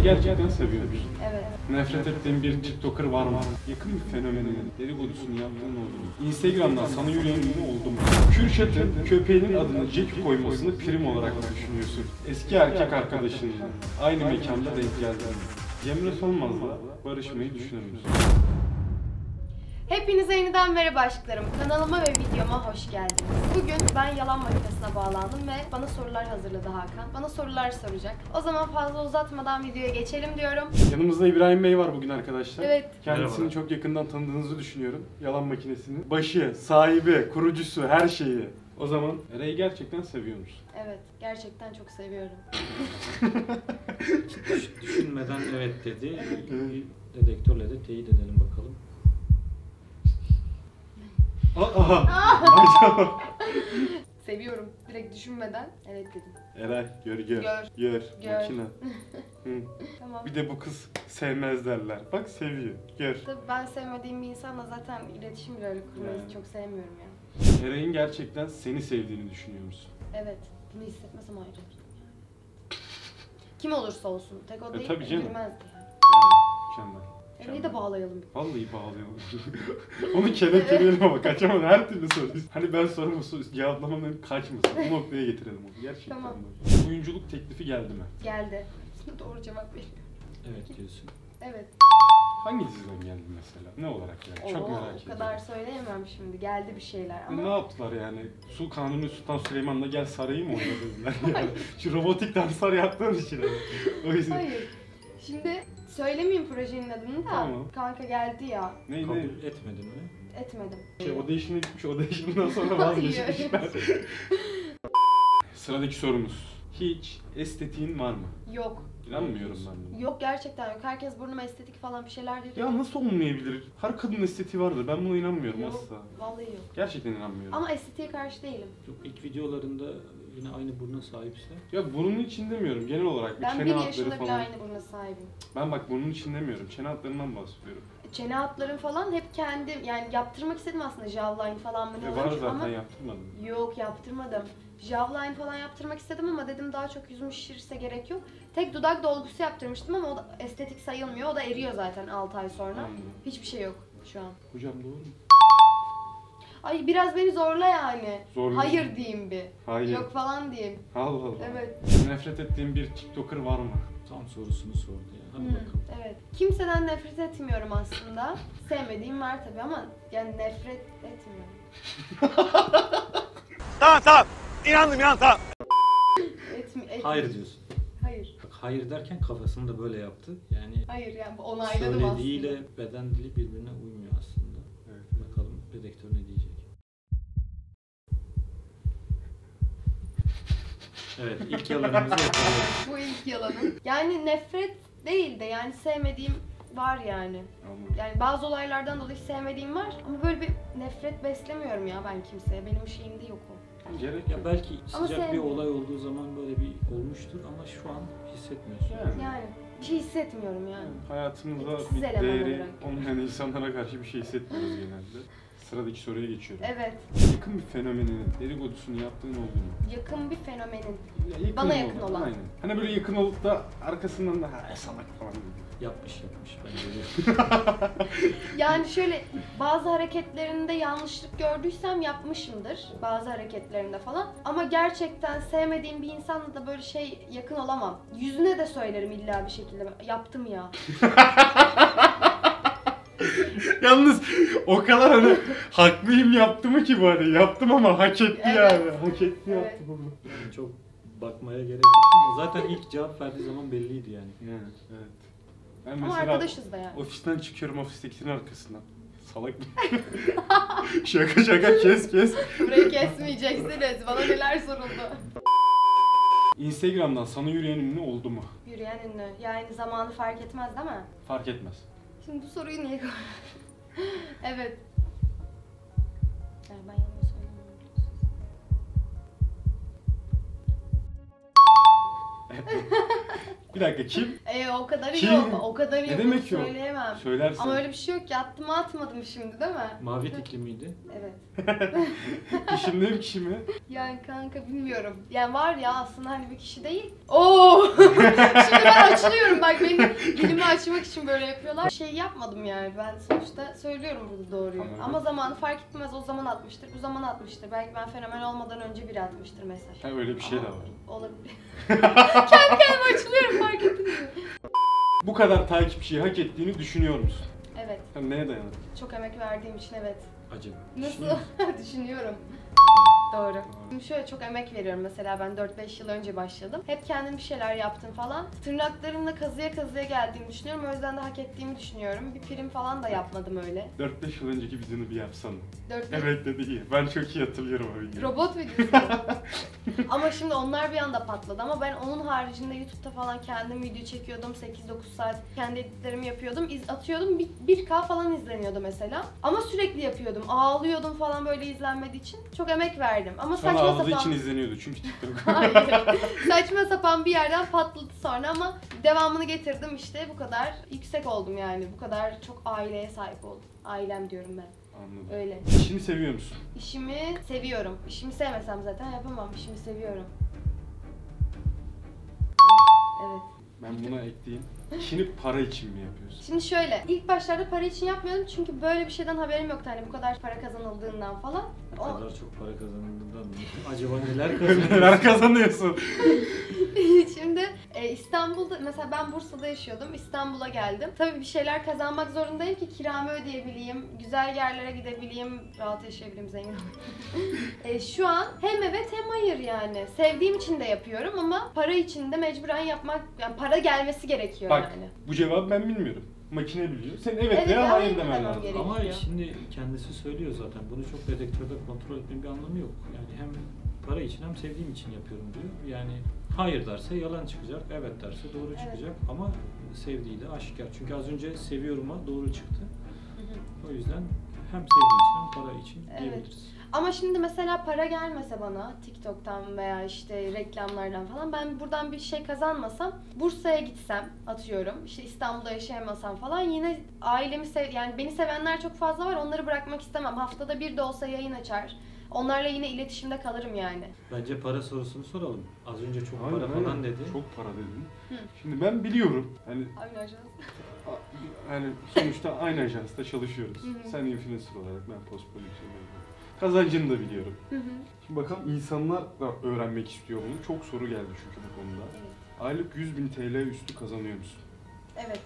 gerçekten seviyoruz. Evet. Nefret ettiğin bir TikToker var mı? Yakın bir fenomenin dedikodusunu yaptığın oldu mu? Instagram'dan sana yürüyen ünlü oldu mu? Kürşat'ın köpeğinin adını Jack koymasını prim olarak mı düşünüyorsun? Eski erkek arkadaşınla aynı mekanda denk geldin. Cemre Solmaz'la barışmayı düşünür müsün? Hepinize yeniden merhaba aşklarım. Kanalıma ve videoma hoş geldiniz. Bugün ben yalan makinesine bağlandım ve bana sorular hazırladı Hakan. Bana sorular soracak. O zaman fazla uzatmadan videoya geçelim diyorum. Yanımızda İbrahim Bey var bugün arkadaşlar. Evet. Kendisini Merhaba. çok yakından tanıdığınızı düşünüyorum. Yalan makinesinin başı, sahibi, kurucusu, her şeyi. O zaman Eray'ı gerçekten seviyor musun? Evet, gerçekten çok seviyorum. Düşünmeden evet dedi. Dedektörle de teyit edelim bakalım. Acaba. Seviyorum. Direkt düşünmeden evet dedim. Eray, gör. Gör. Makine. Hı. Tamam. Bir de bu kız sevmez derler. Bak seviyor, gör. Tabii ben sevmediğim bir insanla zaten iletişim bile öyle kurmayı Yani. çok sevmiyorum ya. Eray'ın gerçekten seni sevdiğini düşünüyor musun? Evet, bunu hissetmesem ayrı. Kim olursa olsun, tek o değil, tabii canım. bilmezdi. Mükemmel. Eray'ı da bağlayalım. Vallahi bağlayalım. Onu kelepçeleyelim ama kaçamadı. Her türlü soruyoruz. Hani ben sorumu cevaplamamın kaçmasın. Bu noktaya getirelim onu. Gerçekten. Tamam. Böyle. Oyunculuk teklifi geldi mi? Geldi. Doğru cevap veriyor. Evet diyorsun. Evet. Hangi diziden geldi mesela? Ne olarak yani? Çok merak ediyorum. O kadar söyleyemem şimdi. Geldi bir şeyler ama. Ne yaptılar yani? Kanuni Sultan Süleyman'la gel sarayı mı oyna dediler yani. Şu robotik danslar yaptığın için. O yüzden. Hayır. Şimdi söylemeyeyim projenin adını da. Tamam. Kanka geldi ya. Kabul etmedin mi? Etmedim. Audition'a gitmiş, audition'dan sonra vazgeçmişler. Sıradaki sorumuz. Hiç estetiğin var mı? Yok. İnanmıyorum ben buna. Yok gerçekten yok. Herkes burnuma estetik falan bir şeyler diyor. Ya nasıl olmayabilir? Her kadın estetiği vardır. Ben buna inanmıyorum Yok. asla. Vallahi yok. Gerçekten inanmıyorum. Ama estetiğe karşı değilim. Yok, ilk videolarında yine aynı buruna sahipse. Ya burnun için demiyorum. Genel olarak bir Ben çene 1 hatları yaşında bile falan. aynı buruna sahibim. Ben bak burnun için demiyorum. Çene hatlarından bahsediyorum. Çene hatlarım falan hep kendim yani yaptırmak istedim aslında jawline falan mı ne Var olur zaten ama yaptırmadım. yok yaptırmadım. Jawline falan yaptırmak istedim ama dedim daha çok yüzüm şişirse gerek yok. Tek dudak dolgusu yaptırmıştım ama o da estetik sayılmıyor. O da eriyor zaten 6 ay sonra. Anladım. Hiçbir şey yok şu an. Hocam doğru mu? Ay biraz beni zorla yani. Zorla. Hayır diyeyim bir. Hayır. Yok falan diyeyim. Allah Allah. Evet. Nefret ettiğin bir TikToker var mı? Tam sorusunu sordu ya. Hadi Hı, bakalım. evet. Kimseden nefret etmiyorum aslında. Sevmediğim var tabii ama yani nefret etmiyorum. Tamam. İnandım tamam. Hayır diyorsun. Hayır. Bak hayır derken kafasını da böyle yaptı. Yani Hayır yani onayladım söylediğiyle aslında. beden dili birbirine uymuyor aslında. Evet. Bakalım dedektör ne diyecek. Evet, ilk yalanımızı yapalım. Bu ilk yalanım. Yani nefret değil de yani sevmediğim var yani. Anladım. Yani bazı olaylardan dolayı sevmediğim var ama böyle bir nefret beslemiyorum ya ben kimseye. Benim şeyimde yok o. Gerek Ya yok. belki Ama sıcak bir sevmiyorum. olay olduğu zaman böyle bir olmuştur ama şu an hissetmiyorsun. Yani bir şey hissetmiyorum yani. Hayatımızda Etkisiz bir eleman değeri olarak. olmayan insanlara karşı bir şey hissetmiyoruz genelde. Sıradaki soruya geçiyorum. Evet. Yakın bir fenomenin dedikodusunu yaptığın oldu mu? Yakın bir fenomenin. Ya Bana yakın olan. Aynen. Hani böyle yakın olup da arkasından da ha salak falan dedi. Yapmış ben görüyorum. Yani şöyle bazı hareketlerinde yanlışlık gördüysem yapmışımdır. Bazı hareketlerinde falan. Ama gerçekten sevmediğim bir insanla da böyle şey yakın olamam. Yüzüne de söylerim illa bir şekilde. Yaptım ya. Yalnız o kadar hani haklıyım yaptı mı ki bu hani yaptım ama hak etti Evet. yani. Hak etti Evet. yaptım ama. Yani çok bakmaya gerek yok ama zaten ilk cevap verdiği zaman belliydi yani. Yani evet. Ben Ama mesela arkadaşız da yani. ofisten çıkıyorum ofistekinin arkasından. Salak mı? şaka kes. Burayı kesmeyeceksiniz. Bana neler soruldu. Instagram'dan sana yürüyen ünlü oldu mu? Yürüyen ünlü. Yani zamanı fark etmez değil mi? Fark etmez. Şimdi bu soruyu niye koydun? Evet. Yani ben yanımda söylemiyorum. Bir dakika kim? O kadar iyi Kim? olma. O kadar iyi Ne olduğunu demek yok? söyleyemem. Söylersin. Ama öyle bir şey yok ki. Attım mı atmadım şimdi değil mi? Mavi tikli miydi? Evet. Kişi mi kişi mi? Yani kanka bilmiyorum. Yani var ya aslında hani bir kişi değil. Oo! Şimdi ben açılıyorum bak benim dilimi açmak için böyle yapıyorlar. Şey yapmadım yani ben sonuçta söylüyorum burada doğruyu. Anladım. Ama zamanı fark etmez o zaman atmıştır, bu zaman atmıştır. Belki ben fenomen olmadan önce biri atmıştır mesaj. Ha, öyle bir şey de var. Olabilir. Kendi kendime açılıyorum fark ettiniz mi? Bu kadar takipçiyi hak ettiğini düşünüyor musun? Evet. Ha, neye dayanır? Çok emek verdiğim için evet. Acaba. Nasıl? Düşünüyorum. Doğru. Şimdi şöyle çok emek veriyorum mesela ben 4-5 yıl önce başladım. Hep kendim bir şeyler yaptım falan. Tırnaklarımla kazıya kazıya geldiğimi düşünüyorum. O yüzden de hak ettiğimi düşünüyorum. Bir prim falan da yapmadım öyle. 4-5 yıl önceki videonu bir yapsana. 4-5 Evet dedi iyi. Ben çok iyi hatırlıyorum o videoyu. Robot videosu. Ama şimdi onlar bir anda patladı ama ben onun haricinde YouTube'da falan kendim video çekiyordum 8-9 saat kendi editlerimi yapıyordum atıyordum 1K falan izleniyordu mesela ama sürekli yapıyordum ağlıyordum falan böyle izlenmediği için çok emek verdim ama Sana saçma ağladığı sapan için izleniyordu çünkü TikTok. Hayır. Saçma sapan bir yerden patladı sonra ama devamını getirdim işte bu kadar yüksek oldum yani bu kadar çok aileye sahip oldum ailem diyorum ben. Anladım. Öyle. İşini seviyor musun? İşimi seviyorum. İşimi sevmesem zaten yapamam. İşimi seviyorum. Evet. Ben buna ekleyeyim. İşini para için mi yapıyorsun? Şimdi şöyle, ilk başlarda para için yapmıyordum çünkü böyle bir şeyden haberim yoktu hani bu kadar para kazanıldığından falan. Bu kadar çok para kazandığından mı? Acaba neler kazanıyorsun? Neler kazanıyorsun? Şimdi İstanbul'da, mesela ben Bursa'da yaşıyordum, İstanbul'a geldim. Tabii bir şeyler kazanmak zorundayım ki kiramı ödeyebileyim, güzel yerlere gidebileyim, rahat yaşayabileyim, zengin olayım. Şu an hem evet hem hayır yani. Sevdiğim için de yapıyorum ama para için de mecburen yapmak, yani para gelmesi gerekiyor Bak yani. bu cevabı ben bilmiyorum. Makine biliyor. Sen evet Evet, veya hayır hayır demen demem lazım. gerekiyor. Ama şimdi kendisi söylüyor zaten. Bunu çok dedektörde kontrol etmenin bir anlamı yok. Yani hem para için hem sevdiğim için yapıyorum diyor. Yani hayır derse yalan çıkacak, evet derse doğru Evet. çıkacak ama sevdiği de aşikar. Çünkü az önce seviyorum'a doğru çıktı. O yüzden hem sevdiği için hem para için Evet. diyebiliriz. Ama şimdi mesela para gelmese bana TikTok'tan veya işte reklamlardan falan ben buradan bir şey kazanmasam Bursa'ya gitsem atıyorum işte İstanbul'da yaşayamasam falan yine ailemi yani beni sevenler çok fazla var onları bırakmak istemem. Haftada bir de olsa yayın açar. Onlarla yine iletişimde kalırım yani. Bence para sorusunu soralım. Az önce çok Aynen, para aynen. falan dedi. Çok para dedin. Hı. Şimdi ben biliyorum. Hani sonuçta aynı ajansta çalışıyoruz. Hı hı. Sen influencer olarak ben post prodüksiyon olarak. Kazancını da biliyorum. Şimdi bakalım insanlar da öğrenmek istiyor bunu. Çok soru geldi çünkü bu konuda. Evet. Aylık 100.000 TL üstü kazanıyor musun? Evet.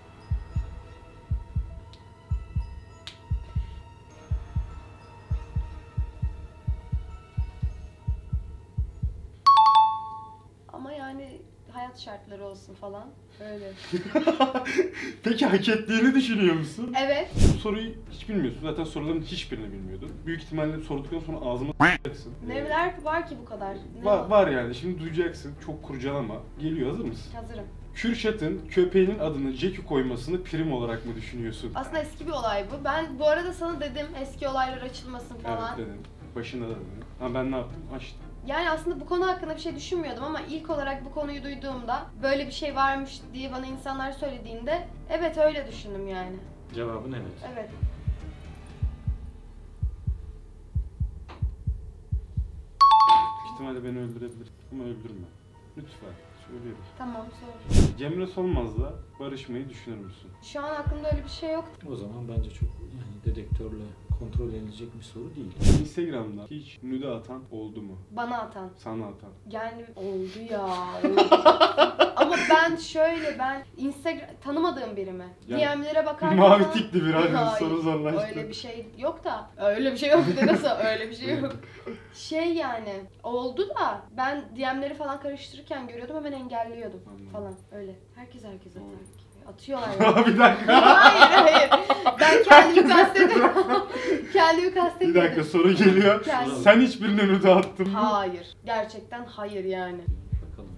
Ama yani hayat şartları olsun falan öyle. Peki hak ettiğini düşünüyor musun? Evet. Bu soruyu hiç bilmiyorsun. Zaten soruların hiçbirini bilmiyordun. Büyük ihtimalle sorduktan sonra ağzıma s**acaksın. Neler var ki bu kadar? Ne Var yani. Şimdi duyacaksın. Çok kurcalama. Geliyor. Hazır mısın? Hazırım. Kürşat'ın köpeğinin adını Jackie koymasını prim olarak mı düşünüyorsun? Aslında eski bir olay bu. Ben bu arada sana dedim eski olaylar açılmasın falan. Evet dedim. Başında da dedim. Ha ben ne yaptım? Açtım. Yani aslında bu konu hakkında bir şey düşünmüyordum ama ilk olarak bu konuyu duyduğumda böyle bir şey varmış diye bana insanlar söylediğinde evet öyle düşündüm yani. Cevabın evet. Evet. İhtimalle beni öldürebilir ama öldürme. Lütfen. Söylüyorum. Tamam sor. Cemre Solmaz'la barışmayı düşünür müsün? Şu an aklımda öyle bir şey yok. O zaman bence çok yani dedektörle kontrol edilecek bir soru değil. Instagram'da hiç nüde atan oldu mu? Bana atan. Sana atan. Yani oldu ya. Oldu. Ama ben Instagram tanımadığım biri mi? Yani DM'lere bakarken Mavi falan- tikli bir abi Hayır, soru zorlaştı. Öyle bir şey yok da. Öyle bir şey yok de nasıl? Öyle bir şey yok. Şey yani oldu da ben DM'leri falan karıştırırken görüyordum hemen engelliyordum Anladım. falan öyle. Herkes atar ki. Atıyorlar ya. Bir dakika. Hayır. Ben kendimi kastediyorum. Kendimi Bir kastediyorum. dakika soru geliyor. Kendim. Sen hiçbirine nüde attın mı? Hayır. Gerçekten hayır yani. Bakalım.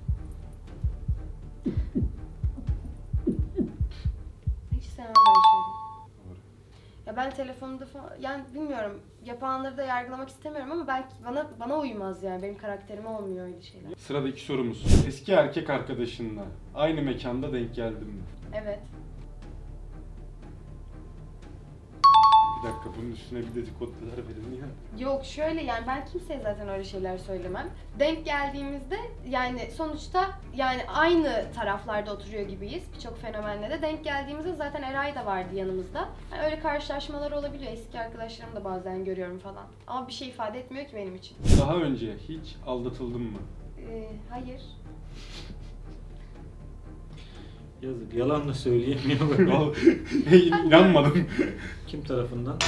Hiç sevmem böyle şeyleri. Doğru. Ya ben telefonumda falan, yani bilmiyorum, yapanları da yargılamak istemiyorum ama belki bana uymaz yani, benim karakterime olmuyor öyle şeyler. Sıradaki sorumuz. Eski erkek arkadaşınla aynı mekanda denk geldin mi? Evet. Bir dakika, bunun üstüne bir dedikodular verin ya. Yok şöyle, yani ben kimseye zaten öyle şeyler söylemem. Denk geldiğimizde yani sonuçta yani aynı taraflarda oturuyor gibiyiz. Birçok fenomenle de denk geldiğimizde zaten Eray da vardı yanımızda. Yani öyle karşılaşmalar olabiliyor. Eski arkadaşlarımı da bazen görüyorum falan. Ama bir şey ifade etmiyor ki benim için. Daha önce hiç aldatıldın mı? Hayır. Yazık, yalan da söyleyemiyor. İnanmadım. Kim tarafından?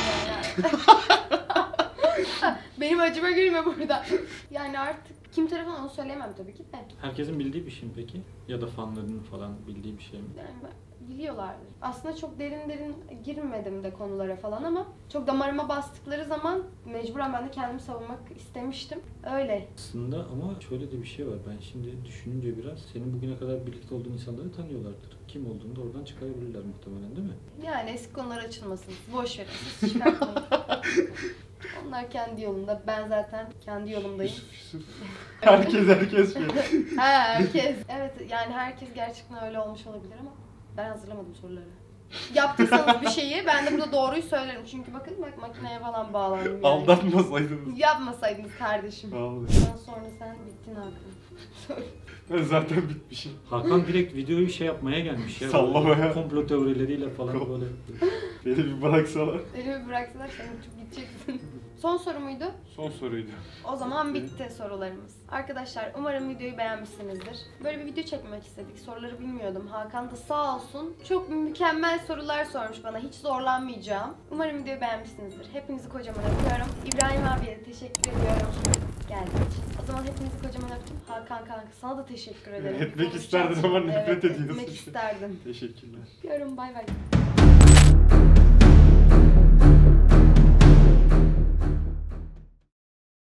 Benim acıma gülme burada. Yani artık kim tarafından onu söyleyemem tabii ki de. Herkesin bildiği bir şey mi peki? Ya da fanlarının falan bildiği bir şey mi? Yani biliyorlardır. Aslında çok derin girmedim de konulara falan ama çok damarıma bastıkları zaman mecburen ben de kendimi savunmak istemiştim. Öyle. Aslında ama şöyle de bir şey var. Ben şimdi düşününce biraz senin bugüne kadar birlikte olduğun insanları tanıyorlardır. Kim olduğunu da oradan çıkarabilirler muhtemelen, değil mi? Yani eski konular açılmasın. Boş verin. Siz çıkartmayın. Onlar kendi yolunda. Ben zaten kendi yolumdayım. Herkes şey. Herkes. Evet yani herkes gerçekten öyle olmuş olabilir ama ben hazırlamadım soruları. Yaptıysanız bir şeyi ben de burada doğruyu söylerim. Çünkü bakın bak makineye falan bağlandım yani. Aldatmasaydınız. Yapmasaydınız kardeşim. Vallahi. Ondan sonra sen bittin Hakan. Ben zaten bitmişim. Hakan direkt videoyu şey yapmaya gelmiş ya. Sallamaya. Böyle komplo teorileriyle falan böyle. Beni bir bıraksalar. Beni bir bıraksalar sen uçup gideceksin. Son soru muydu? Son soruydu. O zaman bitti sorularımız. Arkadaşlar umarım videoyu beğenmişsinizdir. Böyle bir video çekmek istedik. Soruları bilmiyordum. Hakan da sağ olsun çok mükemmel sorular sormuş bana. Hiç zorlanmayacağım. Umarım videoyu beğenmişsinizdir. Hepinizi kocaman öpüyorum. İbrahim abiye de teşekkür ediyorum. Geldiğin için. O zaman hepinizi kocaman öptüm. Hakan kanka sana da teşekkür ederim. Etmek isterdin ama nefret Evet, ediyorsun. etmek isterdim. Teşekkürler. Öpüyorum, bay bay.